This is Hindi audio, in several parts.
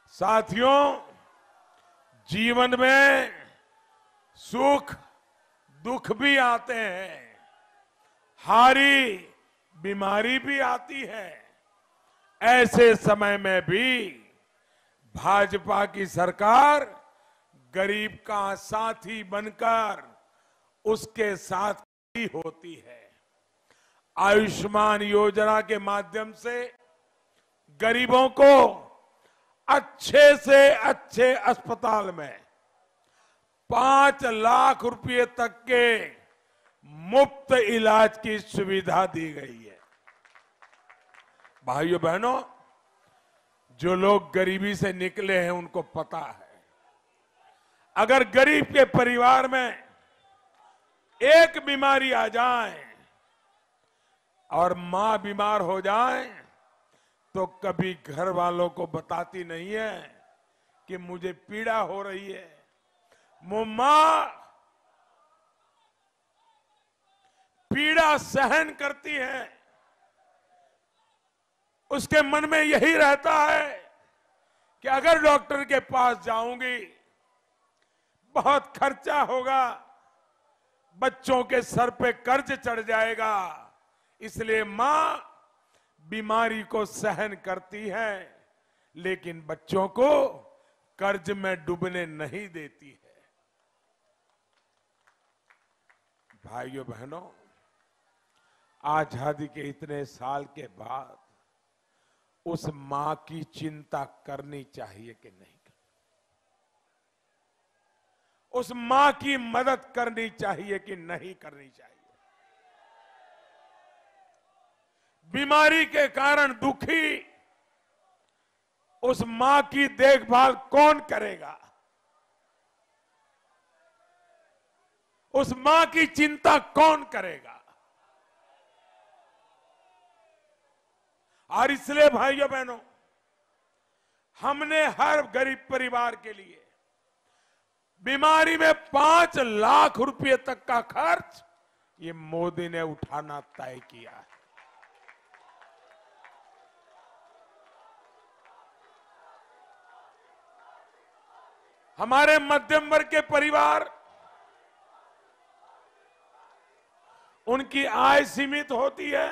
साथियों, जीवन में सुख दुख भी आते हैं, हारी बीमारी भी आती है। ऐसे समय में भी भाजपा की सरकार गरीब का साथी बनकर उसके साथ खड़ी होती है। आयुष्मान योजना के माध्यम से गरीबों को अच्छे से अच्छे अस्पताल में 5 लाख रुपए तक के मुफ्त इलाज की सुविधा दी गई है। भाइयों बहनों, जो लोग गरीबी से निकले हैं उनको पता है, अगर गरीब के परिवार में एक बीमारी आ जाए और मां बीमार हो जाए तो कभी घर वालों को बताती नहीं है कि मुझे पीड़ा हो रही है। वो मां पीड़ा सहन करती है, उसके मन में यही रहता है कि अगर डॉक्टर के पास जाऊंगी बहुत खर्चा होगा, बच्चों के सर पे कर्ज चढ़ जाएगा, इसलिए मां बीमारी को सहन करती है लेकिन बच्चों को कर्ज में डूबने नहीं देती है। भाइयों बहनों, आजादी के इतने साल के बाद उस मां की चिंता करनी चाहिए कि नहीं, उस मां की मदद करनी चाहिए कि नहीं करनी चाहिए। बीमारी के कारण दुखी उस मां की देखभाल कौन करेगा? उस मां की चिंता कौन करेगा? और इसलिए भाइयों बहनों, हमने हर गरीब परिवार के लिए बीमारी में 5 लाख रुपए तक का खर्च ये मोदी ने उठाना तय किया है। हमारे मध्यम वर्ग के परिवार, उनकी आय सीमित होती है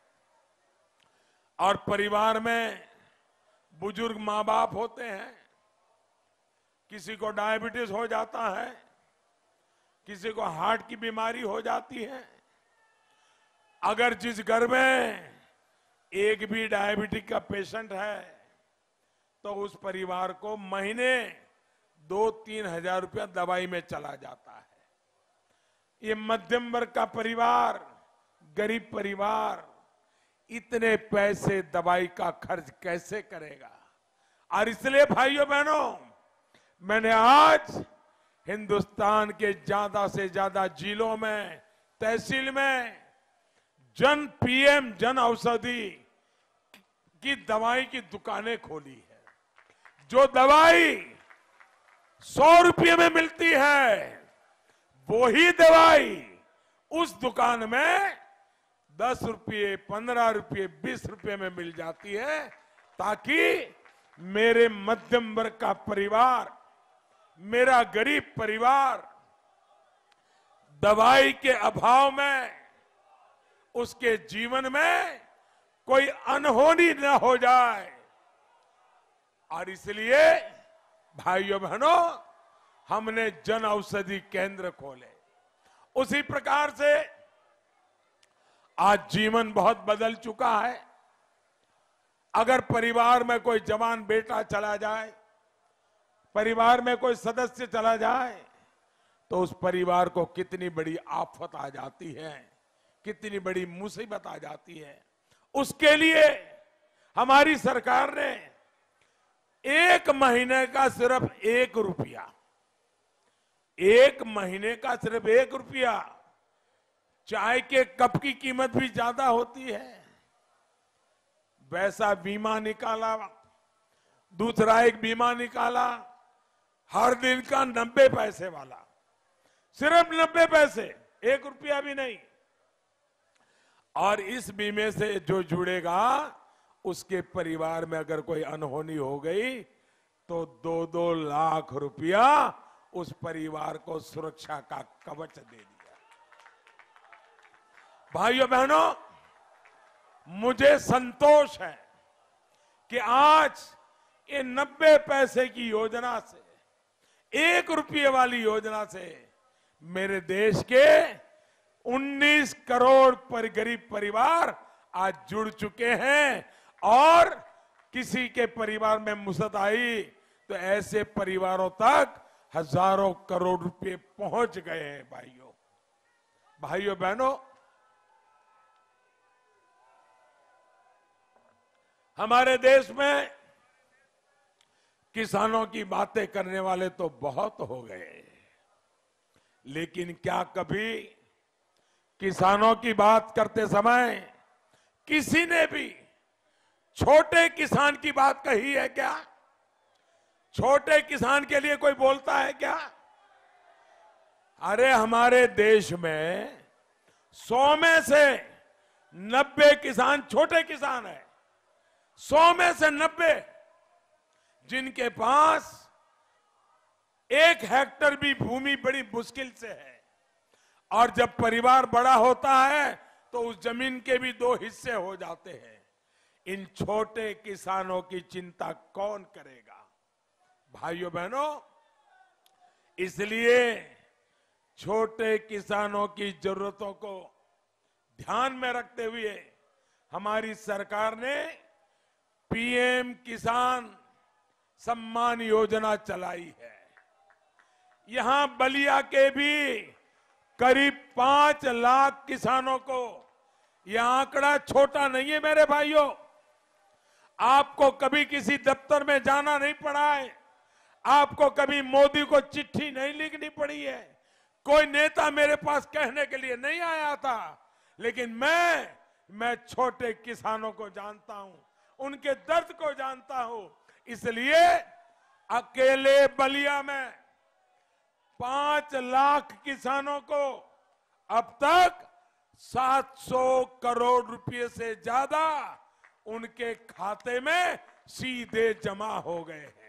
और परिवार में बुजुर्ग मां बाप होते हैं, किसी को डायबिटीज हो जाता है, किसी को हार्ट की बीमारी हो जाती है। अगर जिस घर में एक भी डायबिटिक का पेशेंट है तो उस परिवार को महीने 2-3 हजार रुपया दवाई में चला जाता है। ये मध्यम वर्ग का परिवार, गरीब परिवार इतने पैसे दवाई का खर्च कैसे करेगा? और इसलिए भाइयों बहनों, मैंने आज हिंदुस्तान के ज्यादा से ज्यादा जिलों में, तहसील में जन पीएम जन औषधि की दवाई की दुकानें खोली है। जो दवाई 100 रुपये में मिलती है वही दवाई उस दुकान में 10 रुपये, 15 रुपये, 20 रुपये में मिल जाती है, ताकि मेरे मध्यम वर्ग का परिवार, मेरा गरीब परिवार दवाई के अभाव में उसके जीवन में कोई अनहोनी न हो जाए। और इसलिए भाइयों बहनों, हमने जन औषधि केंद्र खोले। उसी प्रकार से आज जीवन बहुत बदल चुका है। अगर परिवार में कोई जवान बेटा चला जाए, परिवार में कोई सदस्य चला जाए तो उस परिवार को कितनी बड़ी आफत आ जाती है, कितनी बड़ी मुसीबत आ जाती है। उसके लिए हमारी सरकार ने 1 महीने का सिर्फ 1 रुपया, 1 महीने का सिर्फ 1 रुपया, चाय के कप की कीमत भी ज्यादा होती है, वैसा बीमा निकाला। दूसरा एक बीमा निकाला हर दिन का 90 पैसे वाला, सिर्फ 90 पैसे, 1 रुपया भी नहीं। और इस बीमे से जो जुड़ेगा उसके परिवार में अगर कोई अनहोनी हो गई तो 2-2 लाख रुपया उस परिवार को सुरक्षा का कवच दे दिया। भाइयों बहनों, मुझे संतोष है कि आज ये 90 पैसे की योजना से, 1 रुपये वाली योजना से मेरे देश के 19 करोड़ गरीब परिवार आज जुड़ चुके हैं। और किसी के परिवार में मुसीबत आई तो ऐसे परिवारों तक हजारों करोड़ रुपए पहुंच गए हैं। भाइयों बहनों, हमारे देश में किसानों की बातें करने वाले तो बहुत हो गए, लेकिन क्या कभी किसानों की बात करते समय किसी ने भी छोटे किसान की बात कही है क्या? छोटे किसान के लिए कोई बोलता है क्या? अरे हमारे देश में 100 में से 90 किसान छोटे किसान है। 100 में से 90 जिनके पास 1 हेक्टेयर भी भूमि बड़ी मुश्किल से है। और जब परिवार बड़ा होता है तो उस जमीन के भी 2 हिस्से हो जाते हैं। इन छोटे किसानों की चिंता कौन करेगा? भाइयों बहनों, इसलिए छोटे किसानों की जरूरतों को ध्यान में रखते हुए हमारी सरकार ने पीएम किसान सम्मान योजना चलाई है। यहां बलिया के भी करीब 5 लाख किसानों को, यह आंकड़ा छोटा नहीं है मेरे भाइयों। आपको कभी किसी दफ्तर में जाना नहीं पड़ा है, आपको कभी मोदी को चिट्ठी नहीं लिखनी पड़ी है, कोई नेता मेरे पास कहने के लिए नहीं आया था, लेकिन मैं छोटे किसानों को जानता हूं, उनके दर्द को जानता हूं। इसलिए अकेले बलिया में 5 लाख किसानों को अब तक 700 करोड़ रुपए से ज्यादा उनके खाते में सीधे जमा हो गए हैं।